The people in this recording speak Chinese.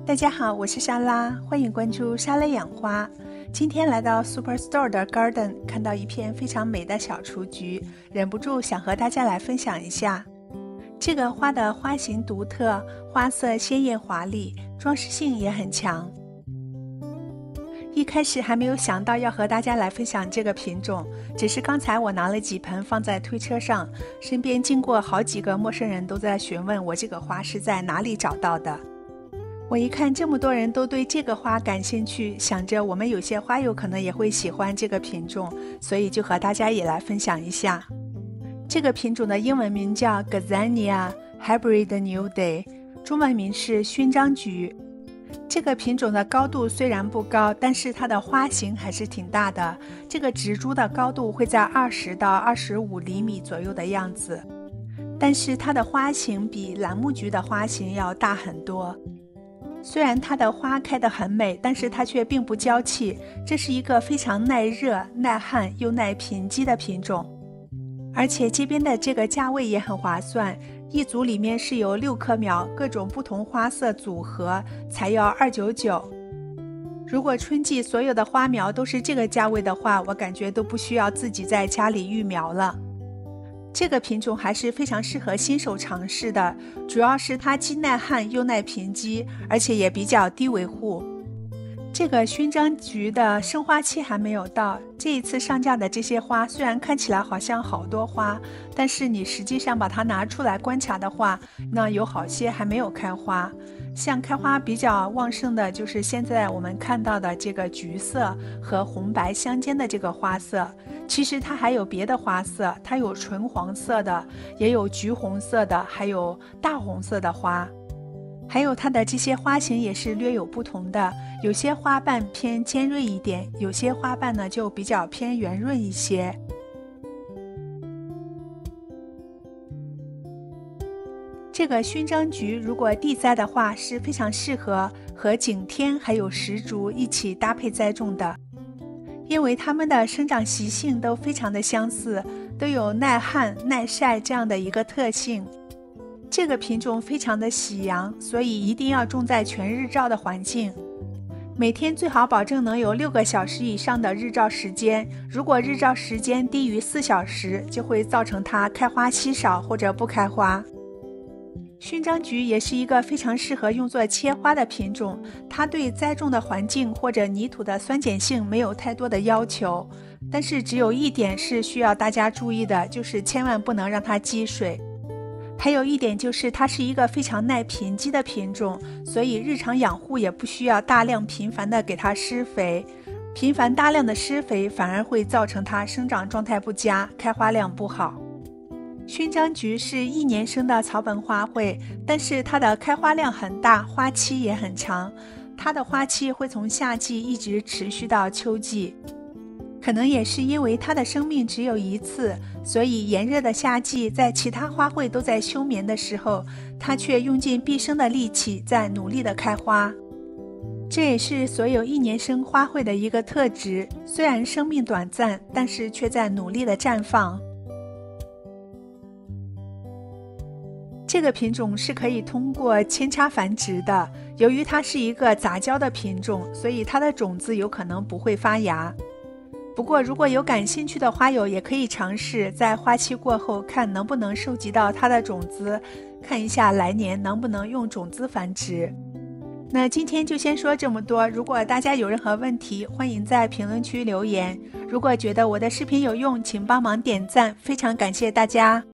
大家好，我是莎拉，欢迎关注莎拉养花。今天来到 Superstore 的 Garden， 看到一片非常美的小雏菊，忍不住想和大家来分享一下。这个花的花型独特，花色鲜艳华丽，装饰性也很强。一开始还没有想到要和大家来分享这个品种，只是刚才我拿了几盆放在推车上，身边经过好几个陌生人都在询问我这个花是在哪里找到的。我一看这么多人都对这个花感兴趣，想着我们有些花友可能也会喜欢这个品种，所以就和大家也来分享一下。这个品种的英文名叫 Gazania Hybrid New Day， 中文名是勋章菊。这个品种的高度虽然不高，但是它的花型还是挺大的，这个植株的高度会在20到25厘米左右的样子，但是它的花型比兰木菊的花型要大很多。虽然它的花开得很美，但是它却并不娇气，这是一个非常耐热、耐旱又耐贫瘠的品种。而且这边的这个价位也很划算，一组里面是有6棵苗，各种不同花色组合才要299。如果春季所有的花苗都是这个价位的话，我感觉都不需要自己在家里育苗了。这个品种还是非常适合新手尝试的，主要是它既耐旱又耐贫瘠，而且也比较低维护。这个勋章菊的生花期还没有到，这一次上架的这些花虽然看起来好像好多花，但是你实际上把它拿出来观察的话，那有好些还没有开花。像开花比较旺盛的就是现在我们看到的这个橘色和红白相间的这个花色，其实它还有别的花色，它有纯黄色的，也有橘红色的，还有大红色的花。还有它的这些花型也是略有不同的，有些花瓣偏尖锐一点，有些花瓣呢就比较偏圆润一些。这个勋章菊如果地栽的话，是非常适合和景天还有石竹一起搭配栽种的，因为它们的生长习性都非常的相似，都有耐旱、耐晒这样的一个特性。这个品种非常的喜阳，所以一定要种在全日照的环境，每天最好保证能有6个小时以上的日照时间，如果日照时间低于4小时，就会造成它开花稀少或者不开花。勋章菊也是一个非常适合用作切花的品种，它对栽种的环境或者泥土的酸碱性没有太多的要求，但是只有一点是需要大家注意的，就是千万不能让它积水。还有一点就是它是一个非常耐贫瘠的品种，所以日常养护也不需要大量频繁的给它施肥，频繁大量的施肥反而会造成它生长状态不佳，开花量不好。勋章菊是1年生的草本花卉，但是它的开花量很大，花期也很长，它的花期会从夏季一直持续到秋季。可能也是因为它的生命只有一次，所以炎热的夏季，在其他花卉都在休眠的时候，它却用尽毕生的力气在努力的开花。这也是所有1年生花卉的一个特质，虽然生命短暂，但是却在努力的绽放。这个品种是可以通过扦插繁殖的，由于它是一个杂交的品种，所以它的种子有可能不会发芽。不过如果有感兴趣的花友也可以尝试在花期过后看能不能收集到它的种子，看一下来年能不能用种子繁殖。那今天就先说这么多，如果大家有任何问题，欢迎在评论区留言。如果觉得我的视频有用，请帮忙点赞，非常感谢大家。